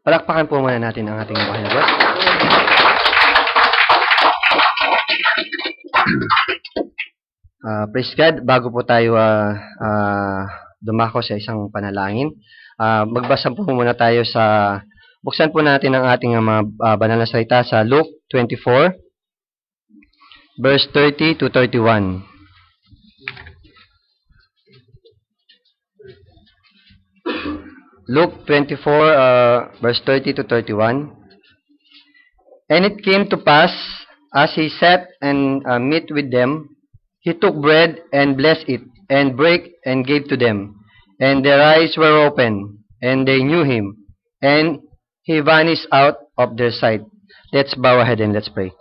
Palakpakan po muna natin ang ating mahal na Diyos. Praise God, bago po tayo dumako sa isang panalangin, magbasa po muna tayo buksan po natin ang ating mga banal na salita sa Luke 24, verse 30 to 31. Luke 24, verse 30 to 31. And it came to pass, as he sat and meat with them, he took bread and blessed it, and brake and gave to them. And their eyes were open, and they knew him, and he vanished out of their sight. Let's bow our head and let's pray.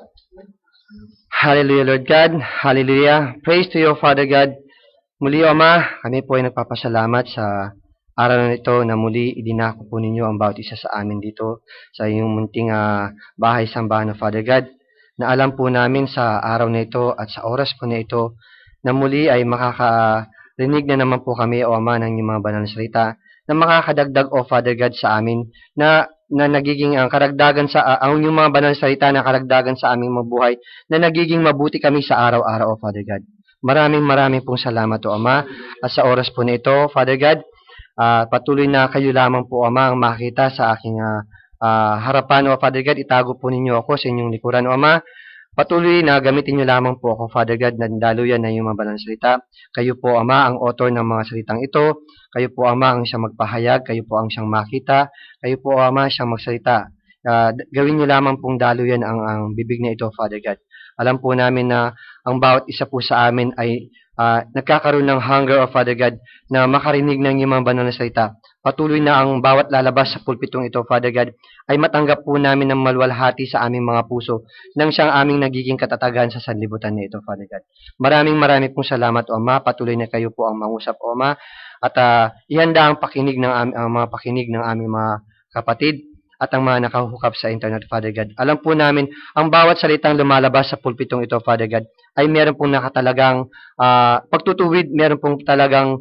Hallelujah, Lord God. Hallelujah. Praise to you, Father God. Muli, O Ama, kami po ay nagpapasalamat sa araw na ito na muli idinako po ninyo ang bawat isa sa amin dito sa iyong munting bahay-sambahan ng Father God, na alam po namin sa araw na ito at sa oras po na ito na muli ay makakarinig na naman po kami, O Ama, ng inyong mga banal na salita na makakadagdag, O Father God, sa amin na nagiging ang karagdagan ang inyong mga banal na salita na karagdagan sa aming mabuhay, na nagiging mabuti kami sa araw-araw, O Father God. Maraming pong salamat, O Ama, at sa oras po na ito, Father God, patuloy na kayo lamang po, Ama, ang makita sa aking harapan, O Father God. Itago po ninyo ako sa inyong likuran, O Ama. Patuloy na gamitin nyo lamang po ako, Father God, na daluyan na yung mga banal na salita. Kayo po, Ama, ang author ng mga salitang ito. Kayo po, Ama, ang siyang magpahayag. Kayo po ang siyang makita. Kayo po, Ama, siyang magsalita. Gawin nyo lamang pong daluyan ang bibig na ito, Father God. Alam po namin na ang bawat isa po sa amin ay nagkakaroon ng hunger, O Father God, na makarinig ng iyong mga banal na salita. Patuloy na ang bawat lalabas sa pulpitong ito, Father God, ay matanggap po namin ng maluwalhati sa aming mga puso nang siyang aming nagiging katatagan sa sanlibutan na ito, Father God. Maraming pong salamat, O Ama. Patuloy na kayo po ang mangusap, O Ama, at ihanda ang mga pakinig ng aming mga kapatid at ang mga nakahukap sa internet, Father God. Alam po namin, ang bawat salitang lumalabas sa pulpitong ito, Father God, ay meron pong nakatalagang pagtutuwid, meron pong talagang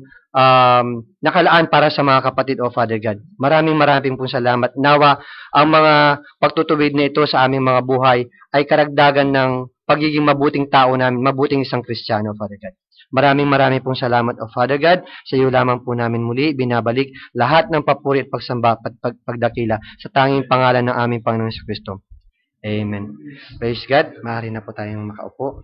nakalaan para sa mga kapatid, O Father God. Maraming pong salamat. Nawa, ang mga pagtutuwid na ito sa aming mga buhay ay karagdagan ng pagiging mabuting tao namin, mabuting isang Kristiyano, Father God. Maraming pong salamat, O Father God. Sa iyo lamang po namin muli binabalik lahat ng papuri at pagsamba at pagdakila sa tanging pangalan ng aming Panginoong Kristo. Amen. Praise God. Maaari na po tayong makaupo.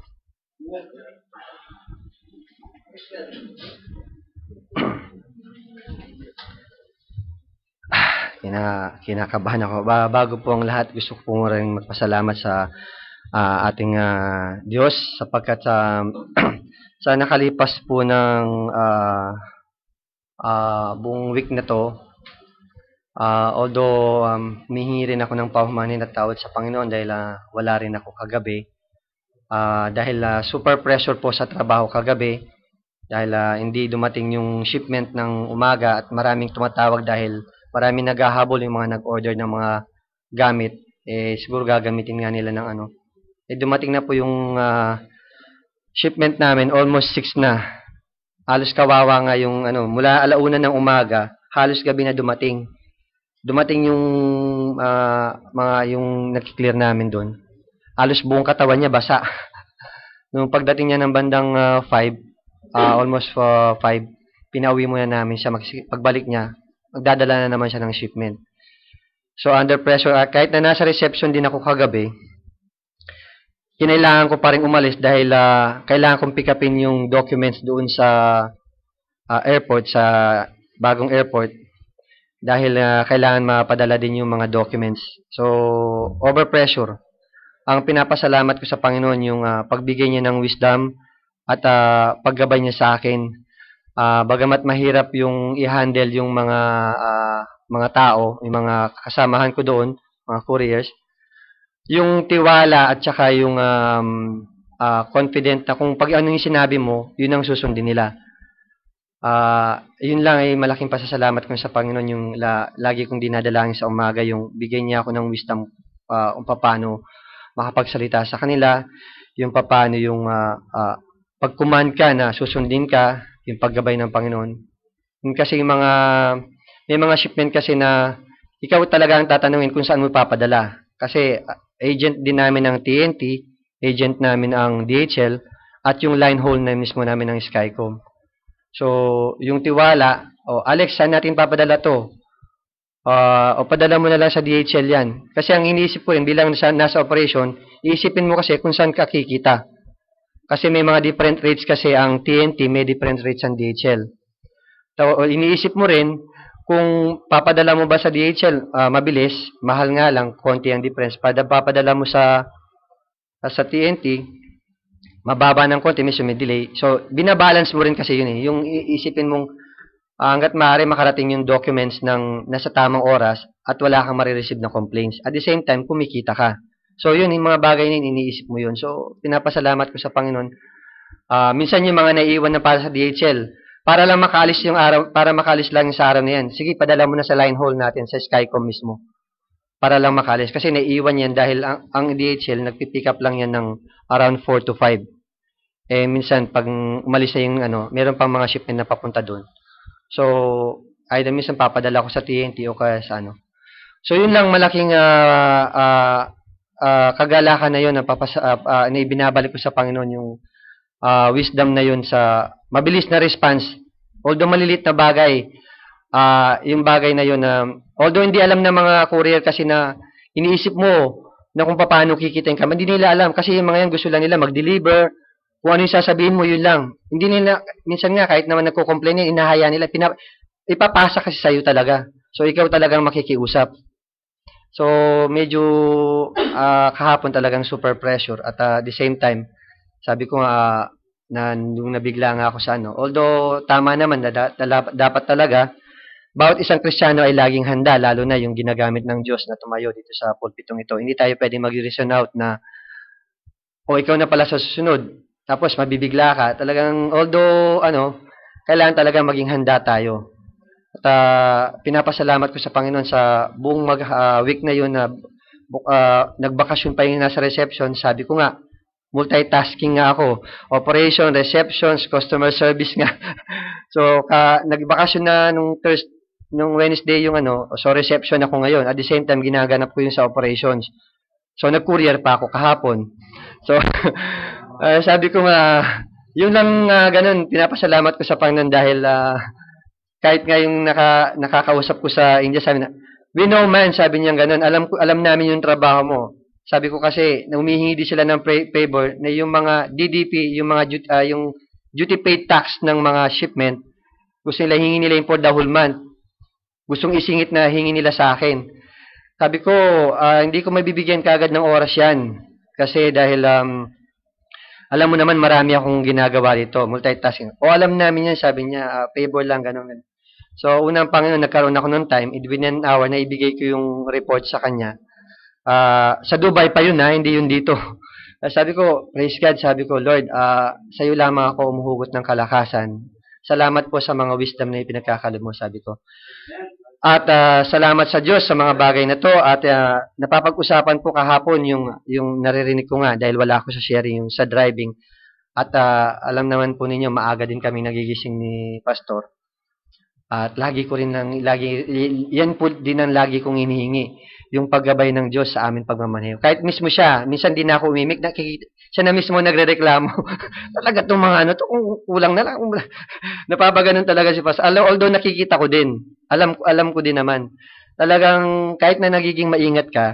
Kinakabahan ako. Bago po ang lahat, gusto ko po rin magpasalamat sa ating Diyos sapagkat sa nakalipas po ng buong week na to, although humihingi rin ako ng pahumanin at tawad sa Panginoon dahil wala rin ako kagabi, dahil super pressure po sa trabaho kagabi, dahil hindi dumating yung shipment ng umaga at maraming tumatawag dahil maraming naghahabol, yung mga nag-order ng mga gamit, siguro gagamitin nga nila ng dumating na po yung shipment namin, almost 6 na. Halos kawawa nga yung mula 1:00 ng umaga, halos gabi na dumating. Dumating yung yung nag-clear namin doon. Halos buong katawan niya basa. Nung pagdating niya ng bandang 5, almost 5, pinauwi muna namin siya. Pagbalik niya, magdadala na naman siya ng shipment. So under pressure, kahit na nasa reception din ako kagabi, kinailangan ko pa rin umalis dahil kailangan kong pick upin yung documents doon sa airport, sa bagong airport, dahil kailangan mapadala din yung mga documents. So, over pressure. Ang pinapasalamat ko sa Panginoon yung pagbigay niya ng wisdom at paggabay niya sa akin. Bagamat mahirap yung i-handle yung mga tao, yung mga kasamahan ko doon, mga couriers, yung tiwala at saka yung confident na kung pag ano yung sinabi mo, yun ang susundin nila. Yun lang ay malaking pasasalamat ko sa Panginoon, yung lagi kong dinadalangin sa umaga, yung bigay niya ako ng wisdom kung paano makapagsalita sa kanila, yung paano yung pag-command ka na susundin ka, yung paggabay ng Panginoon. Yung kasi may mga shipment kasi na ikaw talaga ang tatanungin kung saan mo papadala. Kasi agent din namin ng TNT, agent namin ang DHL, at yung line hole na mismo namin ng Skycom. So, yung tiwala, Alex, saan natin papadala to? O padala mo na lang sa DHL yan. Kasi ang iniisip ko rin, bilang nasa operation, iisipin mo kasi kung saan ka kikita. Kasi may mga different rates kasi ang TNT, may different rates ang DHL. So, iniisip mo rin, kung papadala mo ba sa DHL, mabilis, mahal nga lang, konti ang difference. Papadala mo sa TNT, mababa ng konti, may delay. So, binabalance mo rin kasi yun eh. Yung iisipin mong, hanggat maaari makarating yung documents ng nasa tamang oras at wala kang marireceive na complaints. At the same time, kumikita ka. So, yun, yung mga bagay na iniisip mo yun. So, pinapasalamat ko sa Panginoon. Minsan yung mga naiiwan na para sa DHL, para lang makaalis yung araw, para makaalis lang sa araw na yan. Sige, padala mo na sa line hole natin, sa Skycom mismo. Para lang makaalis. Kasi naiiwan yan dahil ang DHL, nagpipick up lang yan ng around 4 to 5. Eh, minsan, pag umalis na yung, meron pang mga shipment na papunta doon. So, either minsan papadala ko sa TNT o kaya sa So, yun lang malaking kagalakan na yun na ibinabalik ko sa Panginoon yung wisdom na yun sa mabilis na response. Although malilit na bagay, yung bagay na yun although hindi alam ng mga courier kasi na iniisip mo na kung paano kikitain ka, hindi nila alam kasi yung mga yan gusto lang nila mag-deliver, kung ano yung sasabihin mo, yun lang. Hindi nila, minsan nga kahit naman nagko-complain yan, inahaya nila, ipapasa kasi sa'yo talaga. So, ikaw talagang makikiusap. So, medyo kahapon talagang super pressure at the same time, sabi ko nga, nung nabigla nga ako sa although tama naman na dapat talaga, bawat isang Kristiyano ay laging handa, lalo na yung ginagamit ng Diyos na tumayo dito sa pulpitong ito. Hindi tayo pwede mag-reason out na, ikaw na pala sa susunod, tapos mabibigla ka. Talagang, although, kailangan talaga maging handa tayo. At pinapasalamat ko sa Panginoon sa buong week na yun na nagbakasyon pa yung nasa reception. Sabi ko nga, multitasking nga ako. Operation, receptions, customer service nga. So, nagbakasyon na nung Wednesday yung so reception ako ngayon. At the same time, ginaganap ko yung sa operations. So, nag-courier pa ako kahapon. So, sabi ko nga, yun lang ganun, pinapasalamat ko sa Panginoon dahil kahit nga yung nakakausap ko sa India, sabi na, we know man, sabi niya ganun, alam namin yung trabaho mo. Sabi ko kasi, humihingi din sila ng favor na yung mga DDP, yung mga yung duty paid tax ng mga shipment, gusto nila hingi nila yung for the whole month. Gustong isingit na hingi nila sa akin. Sabi ko, hindi ko mabibigyan kagad ng oras yan. Kasi dahil, alam mo naman marami akong ginagawa dito, multitasking. Alam namin yan, sabi niya, favor lang, ganun. So, unang Panginoon, nagkaroon ako ng time, within an hour, na ibigay ko yung report sa kanya. Sa Dubai pa yun hindi yun dito. Sabi ko, praise God, sabi ko, Lord, sa iyo lamang ako umuhugot ng kalakasan. Salamat po sa mga wisdom na ipinagkakalob mo, sabi ko. At salamat sa Diyos sa mga bagay na to at napapag-usapan po kahapon yung naririnig ko nga dahil wala ako sa sharing yung sa driving. At alam naman po ninyo, maaga din kami nagigising ni Pastor. At lagi yan po din ang lagi kong inihingi, yung paggabay ng Diyos sa amin pagmamaneho. Kahit mismo siya, minsan din ako umimik, siya na mismo nagrereklamo. Talaga itong mga kung kulang na lang. Napapaganon talaga si Pastor. Although nakikita ko din, alam ko din naman. Talagang kahit na nagiging maingat ka,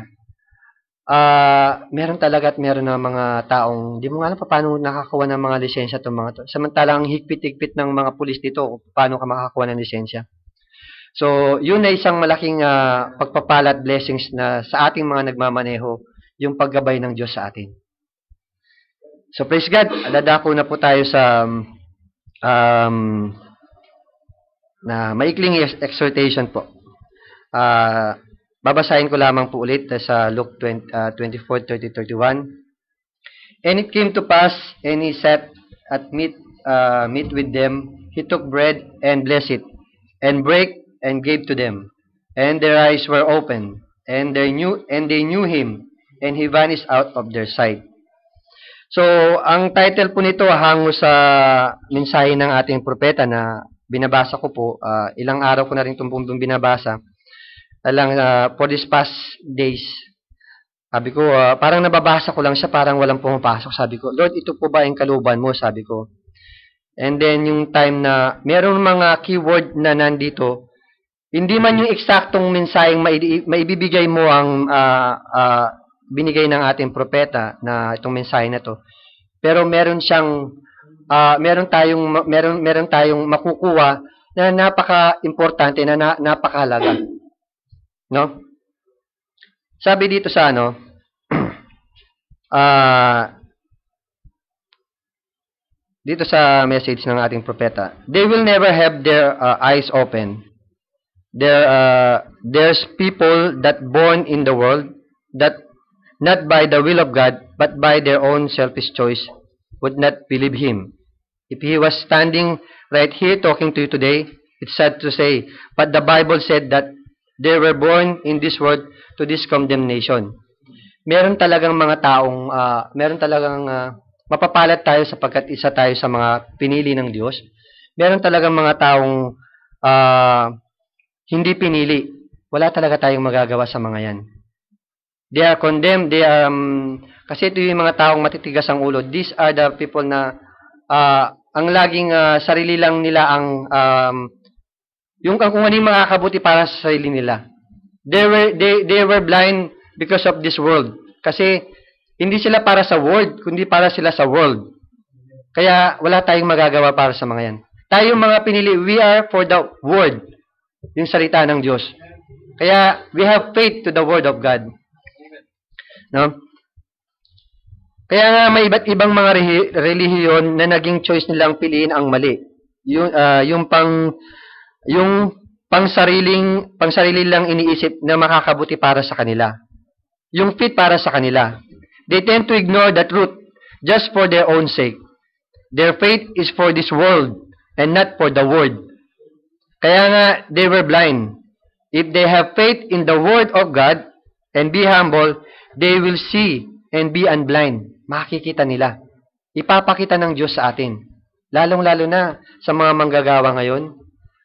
meron talaga at meron na mga taong di mo nga alam paano nakakuha ng mga lisensya itong mga to. Samantalang higpit-higpit ng mga pulis dito paano ka makakuha ng lisensya. So, yun na isang malaking pagpapalat blessings na sa ating mga nagmamaneho, yung paggabay ng Diyos sa atin. So, praise God. Dadako na po tayo sa na maikling exhortation po. Babasahin ko lamang po ulit sa Luke 24, 30, 31. And it came to pass, and he sat at meat with them. He took bread and blessed it, and brake and gave to them. And their eyes were open, and they knew him, and he vanished out of their sight. So, ang title po nito hango sa mensahe ng ating propeta na binabasa ko po. Ilang araw ko na rin itong binabasa. for these past days, sabi ko, parang nababasa ko lang siya, parang walang pumapasok. Sabi ko, Lord, ito po ba yung kalooban mo? Sabi ko. And then, yung time na, meron mga keyword na nandito, hindi man yung eksaktong mensaheng maibibigay mo ang binigay ng ating propeta na itong mensahe na to. Pero meron siyang, meron tayong makukuha na napaka-importante, na napakahalaga. No? Sabi dito sa dito sa message ng ating propeta, they will never have their eyes open. There's people that born in the world that not by the will of God, but by their own selfish choice would not believe Him. If He was standing right here talking to you today, it's sad to say, but the Bible said that they were born in this world to this condemnation. Meron talagang mga taong, mapapalat tayo sapagkat isa tayo sa mga pinili ng Diyos. Meron talagang mga taong hindi pinili. Wala talaga tayong magagawa sa mga yan. They are condemned. Kasi ito yung mga taong matitigas ang ulo. These are the people na ang laging sarili lang nila ang yung kung ano yung makakabuti para sa sarili nila. They were blind because of this world. Kasi hindi sila para sa world, kundi para sila sa world. Kaya wala tayong magagawa para sa mga yan. Tayong mga pinili, we are for the word, yung salita ng Diyos. Kaya we have faith to the word of God. No? Kaya nga may iba't ibang mga relihiyon na naging choice nilang piliin ang mali. Yung pangsarili lang iniisip na makakabuti para sa kanila. Yung fit para sa kanila. They tend to ignore the truth just for their own sake. Their faith is for this world and not for the word. Kaya nga, they were blind. If they have faith in the word of God and be humble, they will see and be unblind. Makikita nila. Ipapakita ng Diyos sa atin. Lalong-lalo na sa mga manggagawa ngayon.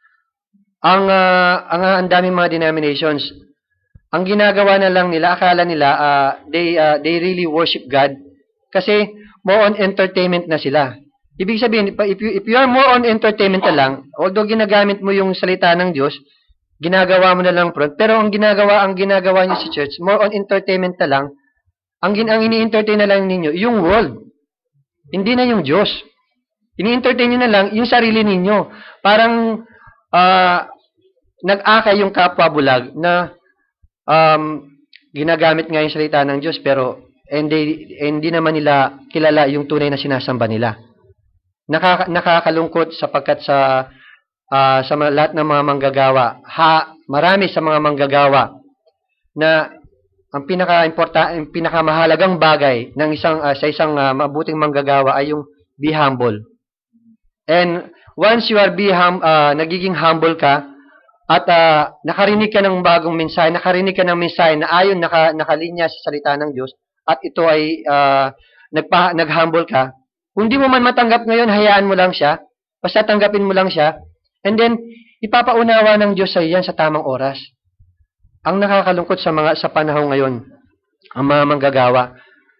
Ang daming mga denominations, ang ginagawa na lang nila, akala nila, they really worship God kasi more on entertainment na sila. Ibig sabihin, if you are more on entertainment na lang, although ginagamit mo yung salita ng Diyos, ginagawa mo na lang front, pero ang ginagawa niyo sa church, more on entertainment na lang, ang ini-entertain na lang ninyo, yung world. Hindi na yung Diyos. Ini-entertain nyo na lang yung sarili ninyo. Parang nag-akay yung kapwa bulag na ginagamit nga yung salita ng Diyos pero hindi naman nila kilala yung tunay na sinasamba nila. Nakakalungkot sapagkat sa lahat ng mga manggagawa, marami sa mga manggagawa na ang pinakamahalagang bagay ng sa isang mabuting manggagawa ay yung be humble. And once you are nagiging humble ka, at nakarinig ka ng bagong mensahe, nakarinig ka ng mensahe na ayon nakalinya sa salita ng Diyos, at ito ay nag-humble ka, kung di mo man matanggap ngayon, hayaan mo lang siya, basta tanggapin mo lang siya, and then, ipapaunawa ng Diyos sa iyan sa tamang oras. Ang nakakalungkot sa panahon ngayon, ang mga manggagawa,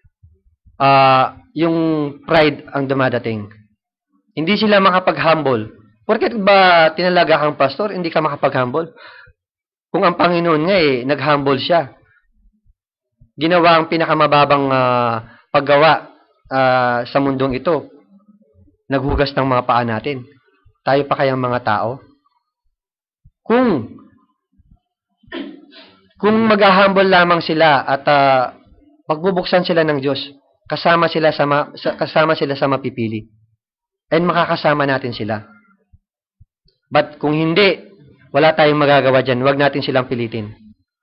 yung pride ang dumadating. Hindi sila makapag-humble. Porket ba tinalaga kang pastor, hindi ka makapag-humble? Kung ang Panginoon nga nag-humble siya. Ginawa ang pinakamababang paggawa sa mundong ito. Naghugas ng mga paa natin. Tayo pa kayang mga tao? Kung mag-humble lamang sila at magbubuksan sila ng Diyos, kasama sila sa mapipili. And makakasama natin sila. But kung hindi, wala tayong magagawa dyan. Huwag natin silang pilitin.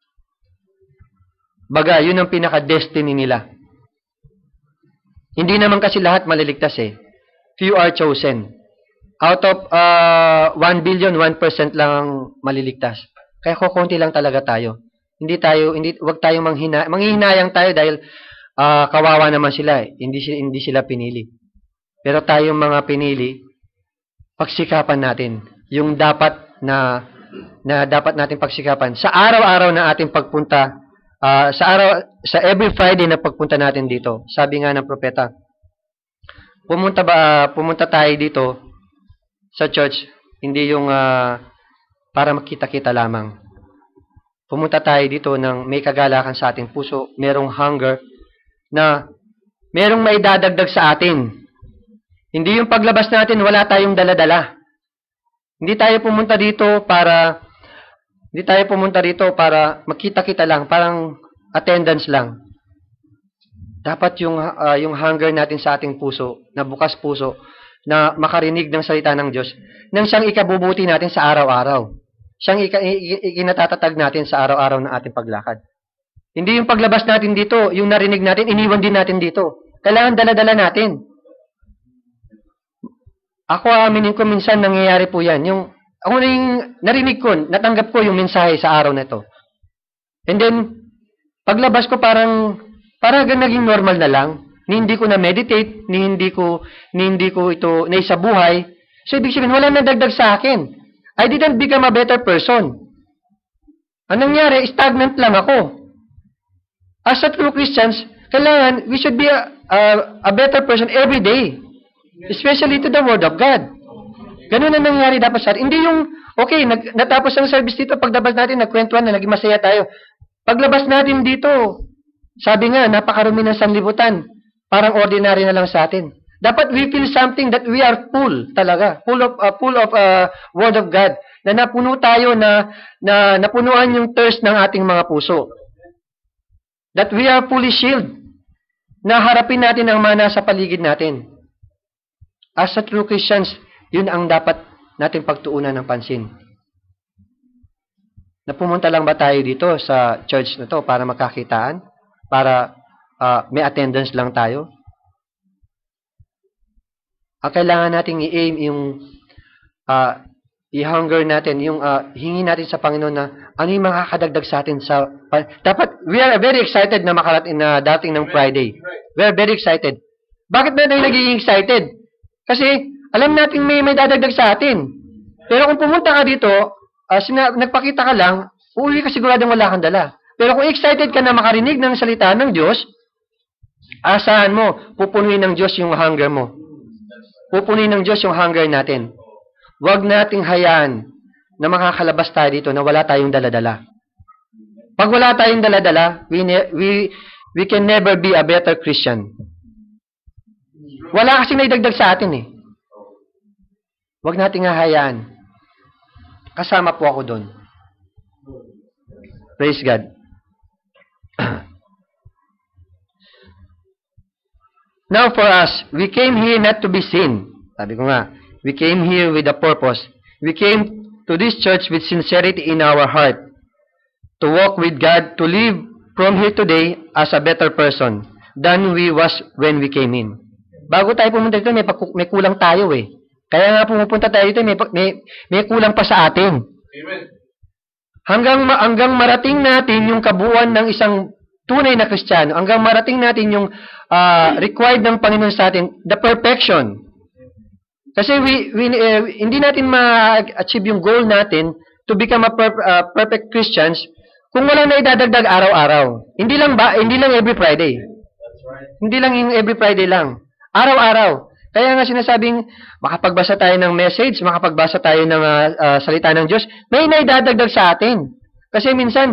Baga, yun ang pinaka-destiny nila. Hindi naman kasi lahat maliligtas Few are chosen. Out of 1 billion, 1% lang ang maliligtas. Kaya kukunti lang talaga tayo. Huwag tayong manghihinayang tayo dahil kawawa naman sila Hindi sila pinili. Pero tayong mga pinili, pagsikapan natin yung dapat na na dapat natin pagsikapan sa araw-araw na ating pagpunta, sa every Friday na pagpunta natin dito. Sabi nga ng propeta, pumunta tayo dito sa church, hindi yung para makita-kita lamang. Pumunta tayo dito ng may kagalakan sa ating puso, merong hunger na merong maidadagdag sa atin. Hindi yung paglabas natin, wala tayong dala-dala. Hindi tayo pumunta dito para makita-kita lang, parang attendance lang. Dapat yung hunger natin sa ating puso, na bukas puso, na makarinig ng salita ng Diyos, nang siyang ikabubuti natin sa araw-araw. Siyang ikinatatatag natin sa araw-araw ng ating paglakad. Hindi yung paglabas natin dito, yung narinig natin, iniwan din natin dito. Kailangan dala-dala natin. Ako, aminin ko, minsan nangyayari po yan. Ako na yung narinig ko, natanggap ko yung mensahe sa araw na ito. And then, paglabas ko parang naging normal na lang. Ni hindi ko na-meditate, ni hindi ko ito naisabuhay. So, ibig sabihin, wala nadagdag sa akin. I didn't become a better person. Anong nangyari? Stagnant lang ako. As a true Christians, kailangan, we should be a better person every day. Especially to the Word of God. Ganun ang nangyari dapat sa atin. Hindi yung, okay, natapos ang service dito, paglabas natin, nagkwentuhan na, naging masaya tayo. Paglabas natin dito, sabi nga, napakarumi ng sanlibutan. Parang ordinary na lang sa atin. Dapat we feel something that we are full talaga. Full of Word of God. Na napuno tayo na napunuan yung thirst ng ating mga puso. That we are fully shielded. Na harapin natin ang mana sa paligid natin. As a true Christians, yun ang dapat natin pagtuunan ng pansin. Napumunta lang ba tayo dito sa church na to para magkakitaan? Para may attendance lang tayo? Ang kailangan nating i-aim yung i-hunger natin, yung hingi natin sa Panginoon na ano yung makakadagdag sa atin dapat, we are very excited na makarating na dating ng Friday. We are very excited. Bakit ba tayo nagiging excited? Kasi alam natin may dadagdag sa atin. Pero kung pumunta ka dito, nagpakita ka lang, uuwi ka siguradong wala kang dala. Pero kung excited ka na makarinig ng salita ng Diyos, asahan mo, pupunuin ng Diyos yung hunger mo. Pupunin ng Diyos yung hunger natin. Huwag nating hayaan na makakalabas tayo dito na wala tayong daladala. Pag wala tayong daladala, we can never be a better Christian. Wala kasing naidagdag sa atin eh. Huwag nating hahayaan. Kasama po ako doon. Praise God. Now for us, we came here not to be seen. Sabi ko nga, we came here with a purpose. We came to this church with sincerity in our heart. To walk with God, to live from here today as a better person than we was when we came in. Bago tayo pumunta dito, may kulang tayo eh. Kaya nga pumupunta tayo dito, may kulang pa sa atin. Amen. Hanggang marating natin yung kabuuan ng isang tunay na Kristiyano, hanggang marating natin yung required ng Panginoon sa atin, the perfection. Kasi hindi natin ma-achieve yung goal natin to become a perfect Christians kung walang naidadagdag araw-araw. Hindi lang every Friday. Hindi lang yung every Friday lang. Araw-araw. Kaya nga sinasabing, makapagbasa tayo ng message, makapagbasa tayo ng salita ng Diyos, may naidadagdag sa atin. Kasi minsan,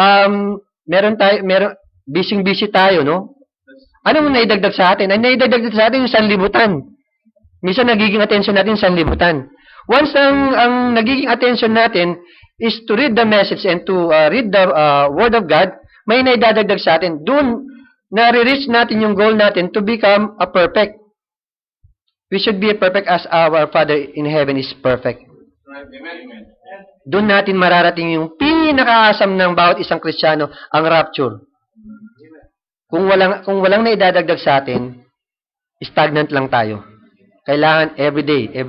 busy tayo, no? Anong naidagdag sa atin? Ang naidagdag sa atin yung sanlibutan. Minsan nagiging attention natin yung sanlibutan. Once ang nagiging attention natin is to read the message and to read the Word of God, may naidadagdag sa atin. Doon, nare-reach natin yung goal natin to become a perfect. We should be perfect as our Father in heaven is perfect. Doon natin mararating yung pinakaasam ng bawat isang Kristiyano, ang rapture. Kung walang naidadagdag sa atin, stagnant lang tayo. Kailangan every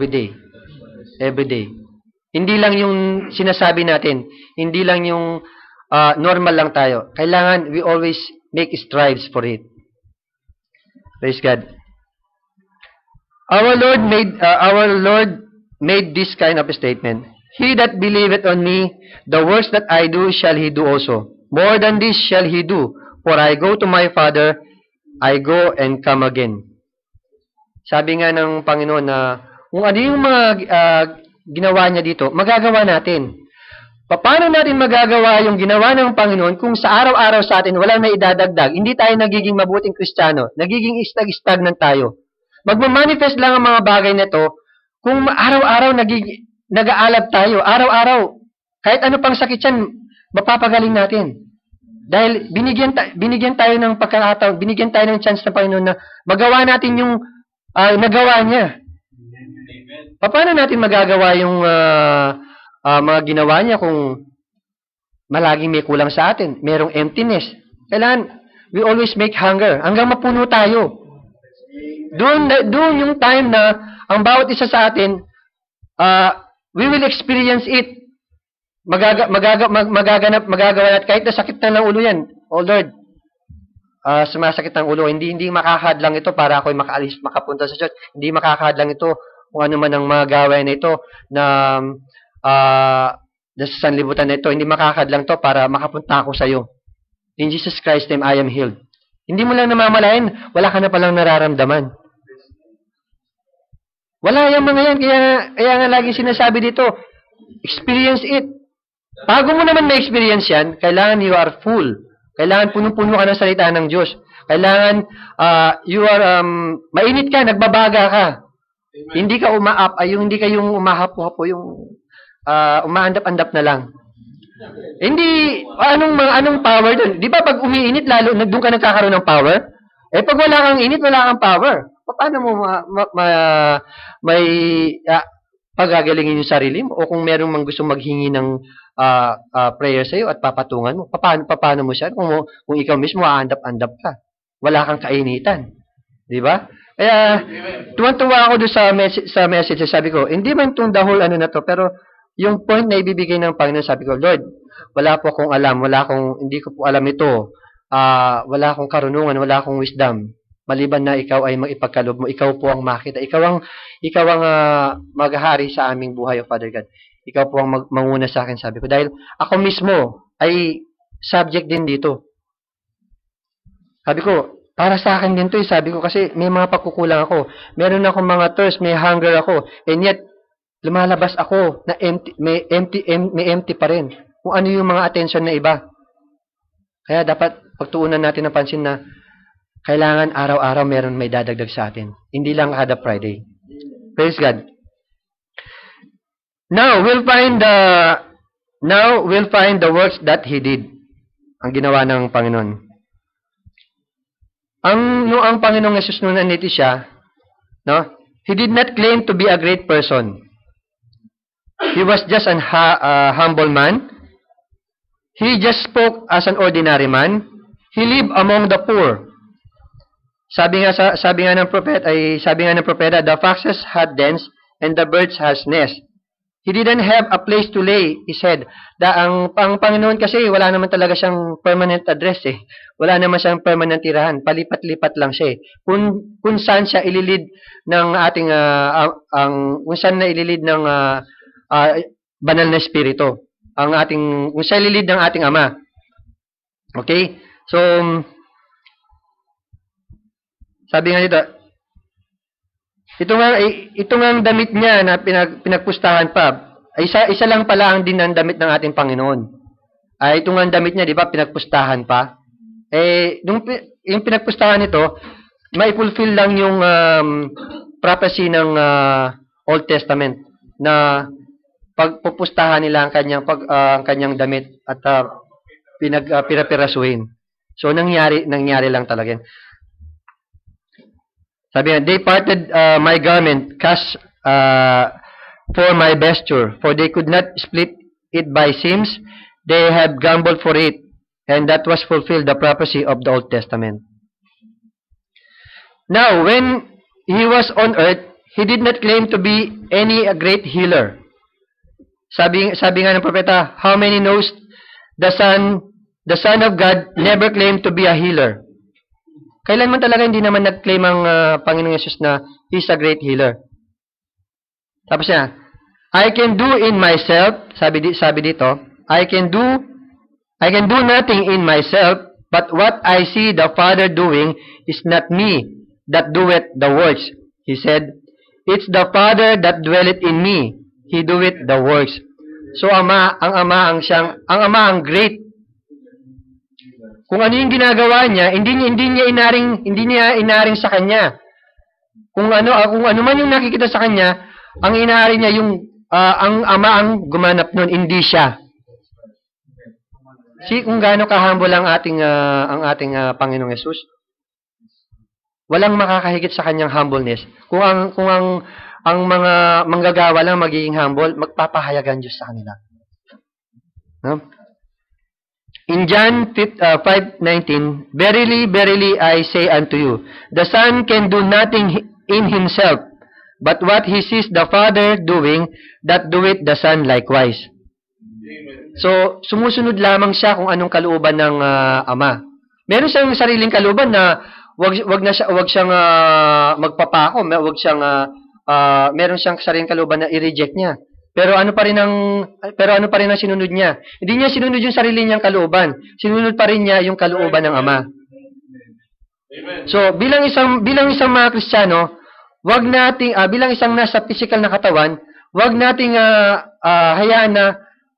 day. Hindi lang yung sinasabi natin, hindi lang yung normal lang tayo. Kailangan we always make strides for it. Praise God. Our Lord made this kind of a statement. He that believeth on me, the works that I do shall he do also. More than this shall he do, for I go to my Father, I go and come again. Sabi nga ng Panginoon na kung ano yung mga ginawa niya dito, magagawa natin. Paano natin magagawa yung ginawa ng Panginoon kung sa araw-araw sa atin wala na idadagdag? Hindi tayo nagiging mabuting Kristiyano. Nagiging istag-stagnan tayo. Magmamanifest lang ang mga bagay na ito kung araw-araw nag-aalab tayo. Araw-araw. Kahit ano pang sakit yan, mapapagaling natin. Dahil binigyan tayo ng pagkakataon, binigyan tayo ng chance ng Panginoon na magawa natin yung nagawa niya. Paano natin magagawa yung mga ginawa niya kung malaging may kulang sa atin? Merong emptiness. Kailangan, we always make hunger. Hanggang mapuno tayo. Doon yung time na ang bawat isa sa atin, we will experience it. Magagawa natin. Kahit na sakit na ng ulo yan. Oh Lord, sumasakit ng ulo. Hindi makakahadlang ito para ako'y makapunta sa church. Hindi makakahadlang ito kung ano man ang mga gawain na ito na sa sanlibutan na ito. Hindi makakahadlang to para makapunta ako sa iyo. In Jesus Christ's name, I am healed. Hindi mo lang namamalayan, wala ka na palang nararamdaman. Wala yung mga yan. Kaya nga lagi sinasabi dito, experience it. Bago mo naman ma-experience yan, kailangan you are full. Kailangan punong-puno ka ng salita ng Diyos. Kailangan you are mainit ka, nagbabaga ka. Amen. Hindi ka hindi ka yung umahapo-hapo, yung umaandap-andap na lang. Hindi anong power doon? Di ba pag umiinit lalo doon ka nagkakaroon ng power? Eh pag wala kang init, wala kang power. Paano mo may pagagalingin yung sarili mo? O kung meron mang gusto maghingi ng prayer sa iyo at papatungan mo, paano mo siya kung ikaw mismo aandap-andap ka? Wala kang kainitan. Di ba? Kaya tuwan-tuwa ako doon sa message, sabi ko, hindi man itong the whole na to, pero yung point na ibibigay ng Panginoon, sabi ko, Lord, wala po akong alam, hindi ko po alam ito, wala akong karunungan, wala akong wisdom. Maliban na ikaw ay maipagkaloob mo, ikaw po ang makita, ikaw ang maghahari sa aming buhay, O Father God. Ikaw po ang manguna sa akin, sabi ko. Dahil ako mismo ay subject din dito. Sabi ko, para sa akin din to, sabi ko, kasi may mga pagkukulang ako. Meron akong mga thirst, may hunger ako. And yet, lumalabas ako na may empty pa rin. Kung ano yung mga attention na iba. Kaya dapat pagtuunan natin ng pansin na kailangan araw-araw meron may dadagdag sa atin. Hindi lang kada Friday. Praise God. Now we'll find the works that He did. Ang ginawa ng Panginoon. Ang Panginoong Jesus nung nandito siya, no? He did not claim to be a great person. He was just an humble man. He just spoke as an ordinary man. He lived among the poor. Sabi nga ng propeta, the foxes had dens and the birds has nests. He didn't have a place to lay his head. Ang Panginoon kasi wala naman talaga siyang permanent address eh. Wala naman siyang permanent tirahan. Palipat-lipat lang siya eh. Kung saan siya ililid ng ating kung saan na ililid ng banal na espiritu. Kung siya ililid ng ating Ama. Okay? So sabi nga dito, ito nga ang damit niya na pinagpustahan pa. Isa lang pala ang din ng damit ng ating Panginoon. Ito nga ang damit niya, di ba, pinagpustahan pa. Yung pinagpustahan nito, mai-fulfill lang yung prophecy ng Old Testament na pagpupustahan nila ang kanyang damit at pinapirasuhin. So nangyari lang talaga yan. Sabi nga, they parted my garment, cast for my vesture, for they could not split it by seams. They have gambled for it, and that was fulfilled the prophecy of the Old Testament. Now, when he was on earth, he did not claim to be any great healer. Sabi nga ng propeta, how many knows the Son of God never claimed to be a healer? Kailanman talaga hindi naman nag-claim ang Panginoong Yesus na He's a great healer. Tapos niya, I can do in myself, sabi dito, I can do nothing in myself, but what I see the Father doing is not me that doeth the works. He said, it's the Father that dwelleth in me. He doeth the works. So ang Ama ang great. Kung ano yung ginagawa niya, hindi niya inaring sa kanya. Kung ano man yung nakikita sa kanya, ang inaari niya yung ang Ama ang gumanap nun, hindi siya. Kung gaano ka-humble ang ating Panginoong Hesus. Walang makakahigit sa kanyang humbleness. Kung ang mga manggagawa lang magiging humble, magpapahayagan Diyos sa kanila. No? In John 5:19, Verily, verily, I say unto you, the Son can do nothing in himself, but what he sees the Father doing, that doeth the Son likewise. So, sumusunod lamang siya kung anong kalooban ng Ama. Meron siyang sariling kalooban na wag siyang magpapako, meron siyang sariling kalooban na i-reject niya. Pero ano pa rin ang sinunod niya? Hindi niya sinunod yung sarili niyang kalooban. Sinunod pa rin niya yung kalooban ng Ama. So, bilang isang mga Kristiyano, wag nating bilang isang nasa physical na katawan, wag nating hayaan na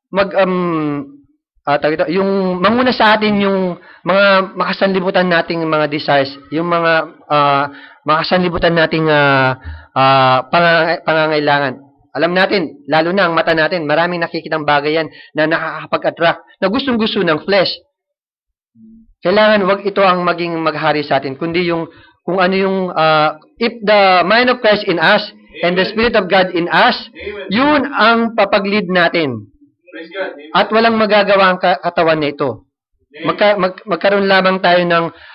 yung manguna sa atin yung mga makasanlibutan nating mga desires, yung mga makasanlibutan nating pangangailangan. Alam natin, lalo na ang mata natin, maraming nakikitang bagay yan na nakakapag-attract, na gustong-gusto ng flesh. Kailangan wag ito ang maging maghari sa atin, kundi kung ano yung, if the mind of Christ in us, and the Spirit of God in us, yun ang papag-lead natin. At walang magagawa ang katawan na ito. Magkaroon lamang tayo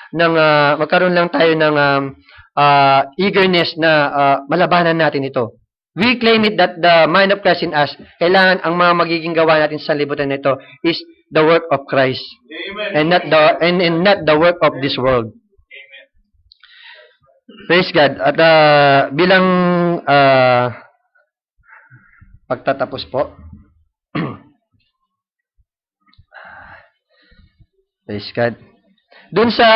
ng eagerness na malabanan natin ito. We claim it that the mind of Christ in us, kailangan ang mga magiging gawa natin sa libutan nito is the work of Christ. Amen. And not the work of this world. Amen. Praise God. At bilang pagtatapos po. Praise God. Doon sa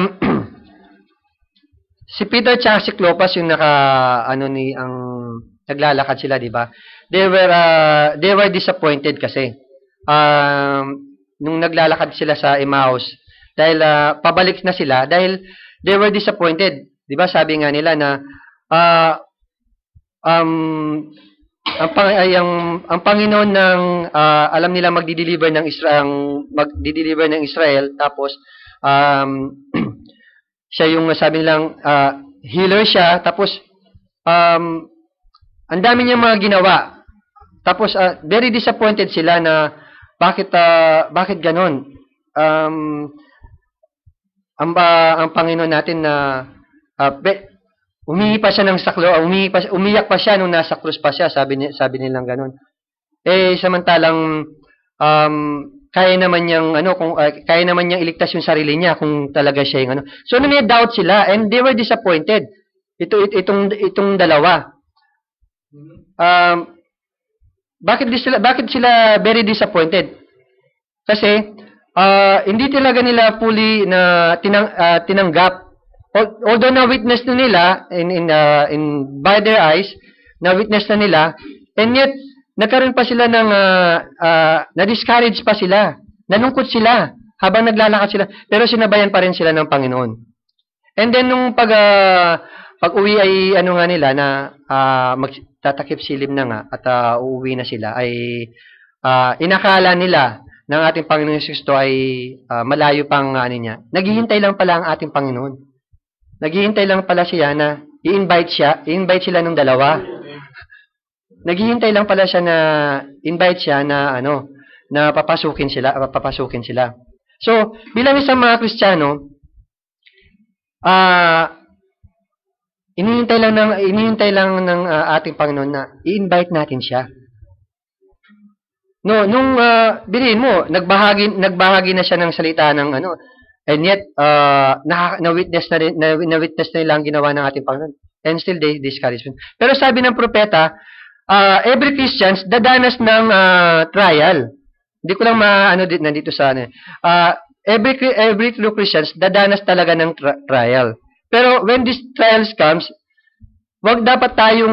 si Peter at si Cleopas yung naglalakad sila, di ba? They were disappointed kasi. Nung naglalakad sila sa Emmaus, dahil pabalik na sila, dahil they were disappointed. Di ba? Sabi nga nila na ang Panginoon alam nila magdi-deliver ng Israel, tapos siya yung sabi nilang healer siya, tapos ang dami niyang mga ginawa. Tapos very disappointed sila na bakit ganon? Ang Panginoon natin na umiyak pa siya nung nasa krus pa siya, sabi nilang ganon. Samantalang kaya naman niyang iligtas yung sarili niya kung talaga siya yung So may doubt sila and they were disappointed. Itong dalawa. Bakit sila very disappointed? Kasi hindi talaga nila fully na tinanggap. Although na witness na nila by their eyes, na witness na nila, and yet nagkaroon pa sila ng na-discourage pa sila, nalungkot sila habang naglalakad sila, pero sinabayan pa rin sila ng Panginoon. And then nung pag-uwi ay nila na magtatakip silim na nga at uuwi na sila, ay inakala nila ng ating Panginoon Kristo ay malayo pang niya. Naghihintay lang pala ang ating Panginoon. Naghihintay lang pala siya na i-invite sila ng dalawa. Naghihintay lang pala siya na invite siya na na papasukin sila. So, bilang isang mga Kristiyano, inihintay lang ng ating Panginoon na i-invite natin siya. No, nung bilhin mo, nagbahagi na siya ng salita ng and yet na-witness na nila ang ginawa ng ating Panginoon. And still they discourage. Pero sabi ng propeta, every Christians dadanas ng trial. Hindi ko lang nandito sa every true Christians dadanas talaga ng trial. Pero when these trials comes, wag dapat tayong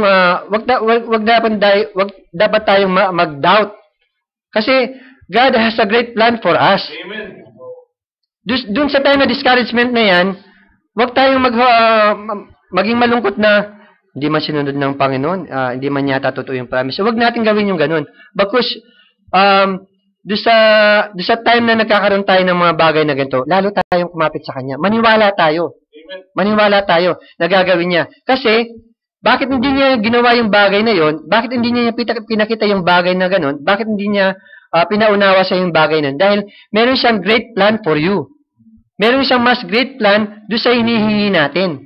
mag-doubt. Kasi God has a great plan for us. Amen. Doon sa time na discouragement na yan, wag tayong maging malungkot na hindi man sinunod ng Panginoon, hindi man yata totoo yung promise. So, wag natin gawin yung ganun. Because, doon sa time na nagkakaroon tayo ng mga bagay na ganito, lalo tayong kumapit sa Kanya. Maniwala tayo. Amen. Maniwala tayo na gagawin niya. Kasi, bakit hindi niya ginawa yung bagay na yon? Bakit hindi niya pinakita yung bagay na ganun? Bakit hindi niya pinaunawa sa yung bagay na? Dahil meron siyang great plan for you. Meron siyang mas great plan doon sa hinihingi natin.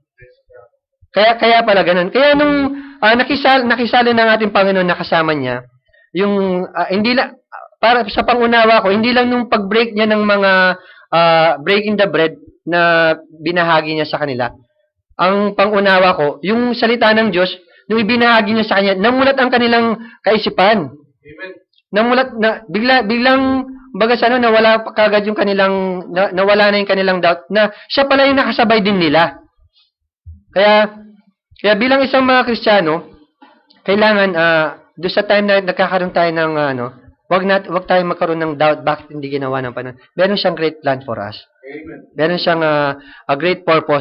Kaya pala ganun. Kaya nung nakisali ng ating Panginoon na kasama niya, yung hindi lang para sa pangunawa ko, hindi lang nung pag-break niya ng mga breaking the bread na binahagi niya sa kanila. Ang pangunawa ko, yung salita ng Diyos, nung ibinahagi niya sa kanya, namulat ang kanilang kaisipan. Amen. Namulat na biglang baga sa nawala kagad yung kanilang nawala na yung kanilang doubt na siya pala yung nakasabay din nila. Kaya bilang isang mga Kristiyano, kailangan do sa time na nagkakaroon tayo ng wag tayong magkaroon ng doubt bakit hindi ginawa ng Panginoon. Meron siyang great plan for us. Amen. Meron siyang a great purpose.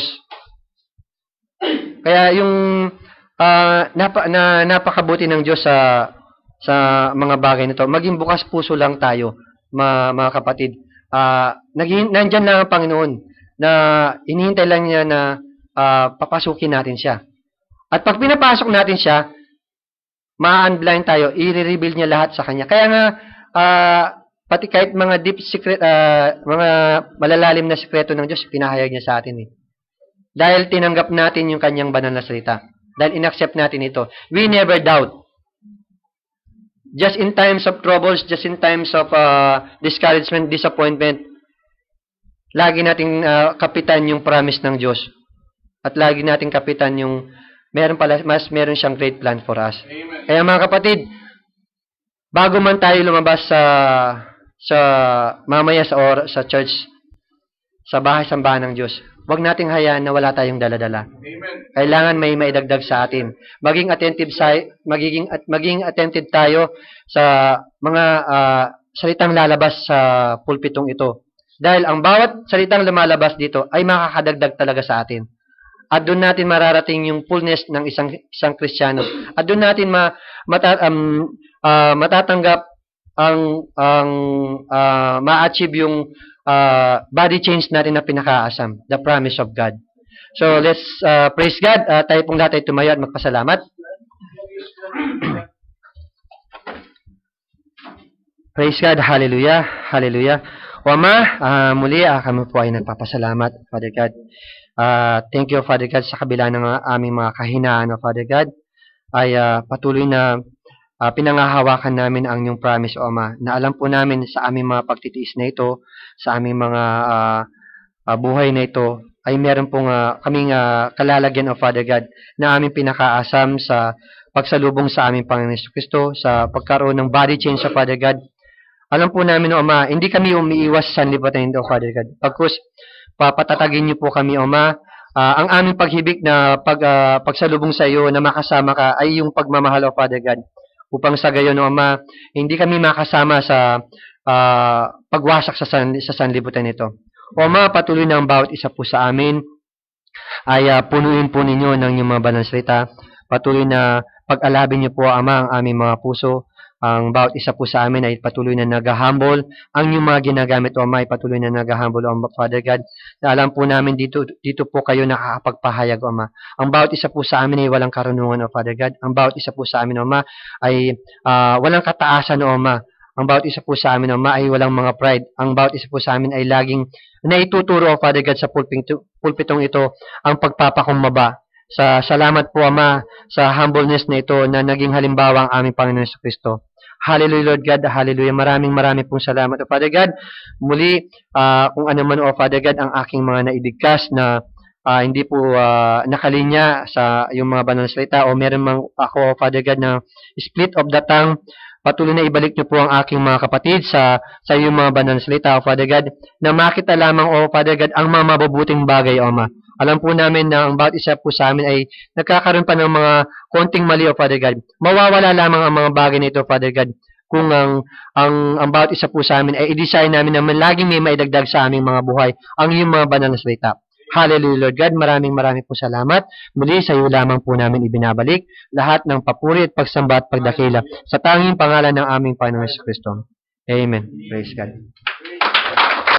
Kaya yung napakabuti ng Diyos sa mga bagay nito. Maging bukas puso lang tayo, mga kapatid. Nandyan lang ang Panginoon na hinihintay lang niya na papasukin natin siya. At pag pinapasok natin siya, ma-unblind tayo, i-reveal niya lahat sa Kanya. Kaya nga, pati kahit mga deep secret, mga malalalim na sekreto ng Diyos, pinahayag niya sa atin. Dahil tinanggap natin yung Kanyang banal na salita. Dahil inaccept natin ito. We never doubt. Just in times of troubles, just in times of discouragement, disappointment, lagi nating kapitan yung promise ng Diyos. At lagi nating kapitan yung meron siyang great plan for us. Amen. Kaya mga kapatid, bago man tayo lumabas sa mamaya sa church, sa bahay-sambahan ng Diyos, huwag nating hayaan na wala tayong dala-dala. Amen. Kailangan may maidagdag sa atin. Maging attentive tayo sa mga salitang lalabas sa pulpitong ito. Dahil ang bawat salitang lumalabas dito ay makakadagdag talaga sa atin. At doon natin mararating yung fullness ng isang Kristiyano. At doon natin matatanggap ma-achieve yung body change natin na pinakaasam, the promise of God. So let's praise God. Tayo pong lahat ay tumayo at magpasalamat. Praise God. Hallelujah. Hallelujah. O Ama, muli kami po ay nagpapasalamat, Father God. Thank you, Father God, sa kabila ng aming mga kahinaan, Father God, ay patuloy na pinangahawakan namin ang iyong promise, O Ama, na alam po namin sa aming mga pagtitiis na ito, sa aming mga buhay na ito, ay meron pong kaming kalalagyan, O Father God, na aming pinakaasam sa pagsalubong sa aming Panginoon Jesucristo, sa pagkaroon ng body change sa Father God. Alam po namin, O Ama, hindi kami umiiwas sa sanlibutan nito, Father God. Pagkus, papatatagin niyo po kami, O Ma. Ang aming paghibig na pagsalubong sa iyo na makasama ka ay yung pagmamahal, O Father God. Upang sa gayon, O Ma, hindi kami makasama sa pagwasak sa sanlibutan nito. O Ma, patuloy na ang bawat isa po sa amin ay punuin po ninyo ng inyong mga banal salita. Patuloy na pag-alabin niyo po, Ama, ang aming mga puso. Ang bawat isa po sa amin ay patuloy na nag-humble. Ang yung mga ginagamit, O Ama, ay patuloy na nag-humble, O Father God. Na alam po namin dito po kayo nakakapagpahayag, O Ama. Ang bawat isa po sa amin ay walang karunungan, O Father God. Ang bawat isa po sa amin, O Ama, ay walang kataasan, O Ama. Ang bawat isa po sa amin, O Ama, ay walang mga pride. Ang bawat isa po sa amin ay laging naituturo, O Father God, sa pulpitong ito ang pagpapakumbaba. Salamat po, Ama, sa humbleness na ito na naging halimbawa ang aming Panginoon Jesucristo. Hallelujah, Lord God. Hallelujah. Maraming pong salamat, O Father God. Muli, kung ano man, O Father God, ang aking mga naibigkas na hindi po nakalinya sa yung mga banal na salita o meron mang ako, Father God, na split of the tongue, patuloy na ibalik niyo po ang aking mga kapatid sa iyong mga banal na salita, O Father God, na makita lamang, O Father God, ang mga mabubuting bagay, O Ama. Alam po namin na ang bawat isa po sa amin ay nagkakaroon pa ng mga konting mali, O Father God. Mawawala lamang ang mga bagay nito, Father God, kung ang bawat isa po sa amin ay i-design namin na laging may maidagdag sa aming mga buhay ang iyong mga banal na salita. Hallelujah, Lord God. Maraming po salamat. Muli sa iyo lamang po namin ibinabalik lahat ng papuri at pagsamba at pagdakila sa tanging pangalan ng aming Panginoon Jesucristo. Amen. Praise God.